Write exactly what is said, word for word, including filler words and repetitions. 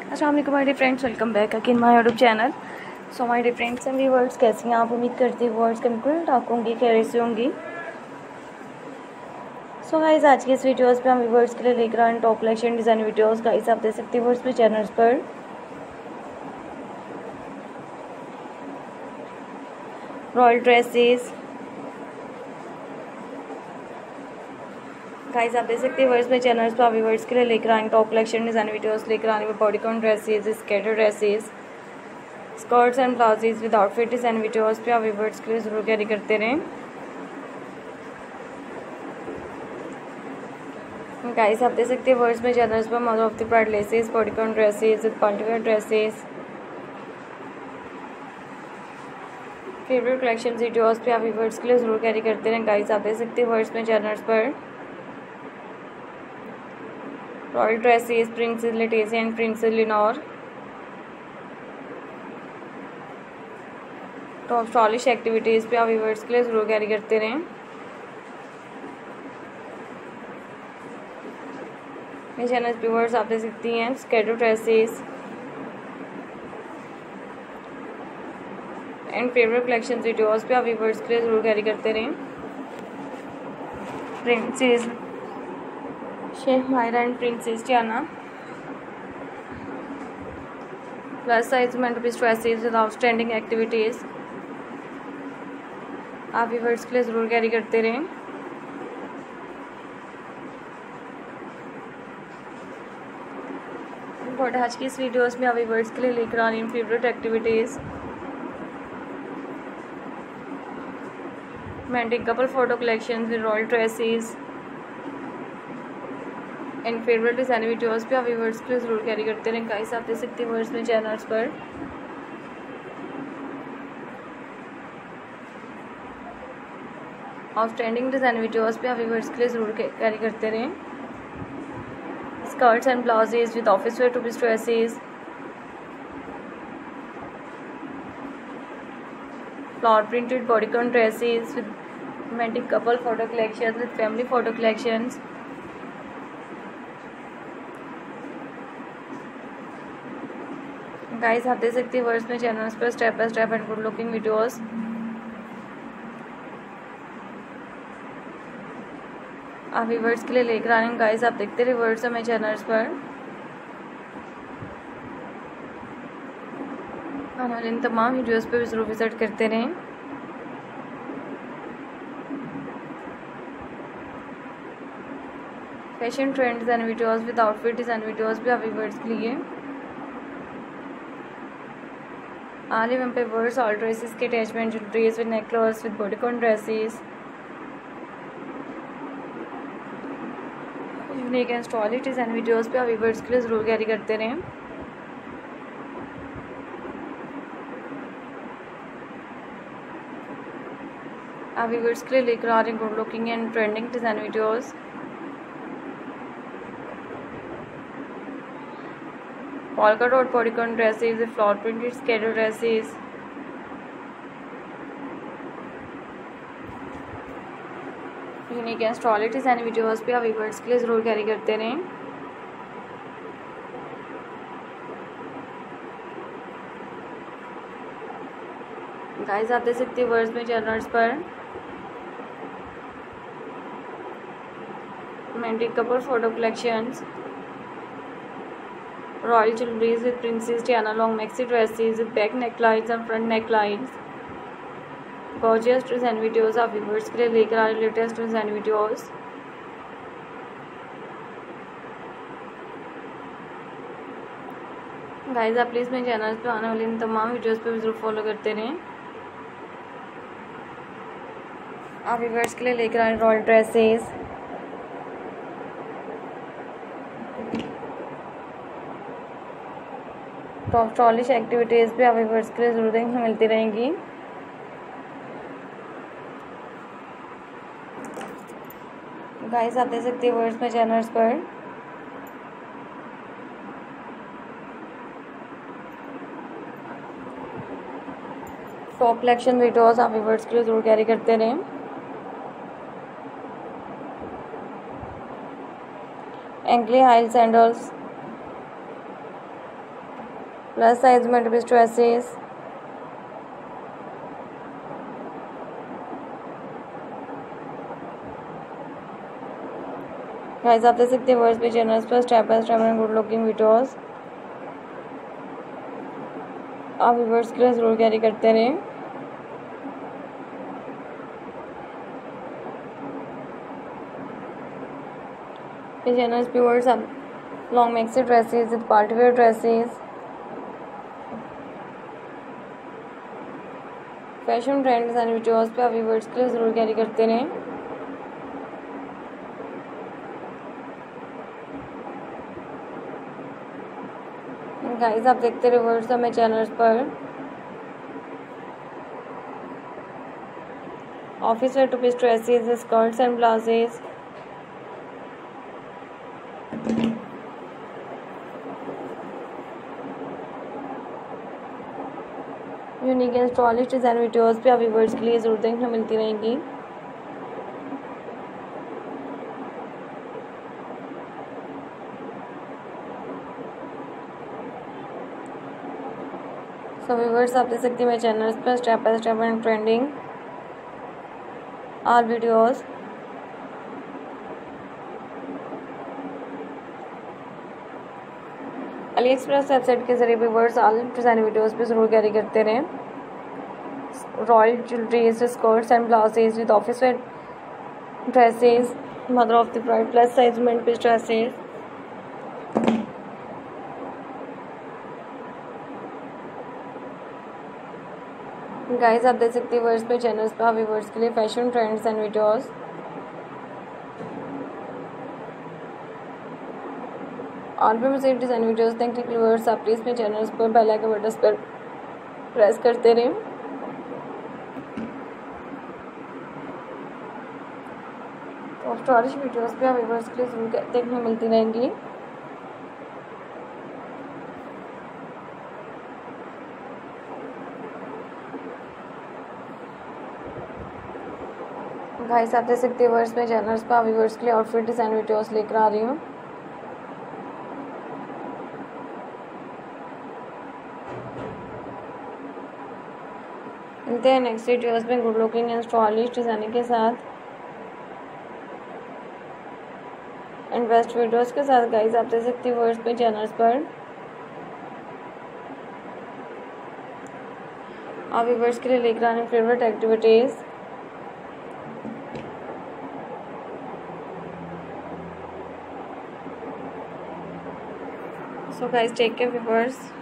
अस्सलाम वालेकुम my dear friends, welcome back again my YouTube channel. So my dear friends and viewers, कैसी हैं आप? उम्मीद करती हूँ व्यूअर्स के बिल्कुल ठाक होंगी, खैरियत से होंगी। सो गाइस, आज के इस वीडियोस पे हम व्यूअर्स के लिए लेकर आए top collection design videos. Guys आप देख सकते हैं व्यूअर्स पे चैनल्स पर रॉयल ड्रेसेस। गाइस आप देख सकते हैं व्यूअर्स पे चैनल्स पर व्यूअर्स के लिए लेकर आए टॉप कलेक्शन डिज़ाइन वीडियोस लेकर आने में bodycon dresses, skater dresses, skirts and blouses with outfit design videos पे आप व्यूअर्स के लिए ज़रूर कैरी करते रहें। गाइस आप देख सकते हैं वर्ड्स में चैनल्स पर mother of the bride laces, bodycon dresses with partywear dresses, favourite collection videos पे आप व्यूअर्स के लिए ज़रूर कैरी करते रहें। गाइस आप देख सकते हैं वर्ड्स में चैनल्स पर रॉयल ड्रेसेस, प्रिंसेस लेटेसी एंड प्रिंसेस लिनोर, टॉप स्टाइलिश एक्टिविटीज़ पे आप व्यूअर्स के लिए ज़रूर कैरी करते रहें। मेरे चैनल व्यूअर्स आप देख सकती हैं skater dresses and favourite collection videos पे आप व्यूअर्स के लिए ज़रूर कैरी करते रहें। Princess Sheikh Mayra and princess Tiana, plus size mental piece dresses with outstanding activities आप व्यूअर्स के लिए ज़रूर कैरी करते रहें। बट आज की इस वीडियोस में आप व्यूअर्स के लिए लेकर आ रही हूँ favourite activities, romantic couple photo collection with royal dresses and favourite design videos पे आप व्यूअर्स के लिए ज़रूर कैरी करते रहें। गाइस आप देख सकते हैं व्यूअर्स में चैनल्स पर आउटस्टैंडिंग डिज़ाइन वीडियोस पे आप व्यूअर्स के लिए ज़रूर कैरी करते रहें। Skirts and blouses with office wear two piece dresses, flower printed bodycon dresses with romantic couple photo collection with family photo collections, guys आप देख सकते हैं वर्ड्स में चैनल्स पर step by step and good looking videos आप viewers के लिए लेकर आए हैं। गाइस आप देखते रहे वर्ड्स हमें चैनल्स पर आने वाले इन तमाम वीडियोस पे भी जरूर विजिट करते रहें। Fashion trend design videos with outfit design videos भी आप व्यूअर्स के लिए आले में पे वर्ड्स ऑल ड्रेसेस के attachment dress with necklace with bodycon dresses, unique and stylish design videos पे आप व्यूअर्स के लिए ज़रूर कैरी करते रहें। आप व्यूअर्स के लिए लेकर आ रहे हैं good looking and trending design videos. Polka dot bodycon dresses with flower printed skater dresses, unique and stylish design videos पे आप व्यूअर्स के लिए ज़रूर कैरी करते रहें। गाइस आप देख सकते हैं वर्ड्स में चैनल्स पर romantic couple photo collections, royal jewelleries with princess Tiana long maxi dresses with back necklines and front necklines, gorgeous design videos आप व्यूअर्स के लिए लेकर आ रहे लेटेस्ट डिज़ाइन वीडियोस। गाइस आप प्लीज़ मेरे चैनल पे आने वाले इन तमाम वीडियोस पे भी जरूर फॉलो करते रहें। आप व्यूअर्स के लिए लेकर आए royal dresses, top stylish activities भी आप व्यूअर्स के लिए ज़रूर देखने को मिलती रहेंगी। गाइस आप देख सकते हैं वर्ड्स में चैनल्स पर टॉप कलेक्शन वीडियोस आप व्यूअर्स के लिए ज़रूर कैरी करते रहें। Ankle high sandals, plus size में टू पीस ड्रेसेस, गाइस आप देख सकते हैं वर्ड्स पे चैनल्स पर step by step and good looking videos आप व्यूअर्स के लिए जरूर कैरी करते रहें। ये चैनल्स पे वर्ड्स आप long maxi dresses with party wear dresses, fashion trend design videos पे आप व्यूअर्स के लिए जरूर कैरी करते रहें। गाइस आप देखते रहे वर्ड्स हमें चैनल्स पर office wear two piece dresses, skirts and blouses, unique and stylish design videos पे आप व्यूअर्स के लिए जरूर देखने मिलती रहेंगी। सो व्यूअर्स आप देख सकते हैं मेरे चैनल्स पर step by step and trending all videos AliExpress website के जरिए व्यूअर्स आल डिजाइन वीडियोस पे जरूर कैरी करते रहें। Royal jewelleries, skirts and blouses with office wear dresses, mother of the bride plus size में पीस ड्रेसेस, गाइस आप देख सकते हैं वर्ड्स पे चैनल्स पर व्यूअर्स के लिए फैशन ट्रेंड्स एंड वीडियोस और भी मज़ीद डिज़ाइन वीडियोस देखने के लिए व्यूअर्स आप प्लीज़ मेरे चैनल्स पर बेल आइकन बटन पर प्रेस करते रहें। तो स्टाइलिश वीडियोस पे आप व्यूअर्स के लिए जरूर देखने मिलती रहेंगी। गाइस आप देख सकते हैं व्यूअर्स में चैनल्स पर व्यूअर्स के लिए आउटफिट डिज़ाइन वीडियोस लेकर आ रही हूँ। मिलते हैं नेक्स्ट वीडियोस में good looking and stylish designing के साथ एंड बेस्ट वीडियोस के साथ। गाइस आप देख सकते हैं व्यूअर्स में चैनल्स पर आप व्यूअर्स के लिए लेकर आने favourite activities So guys, take care viewers.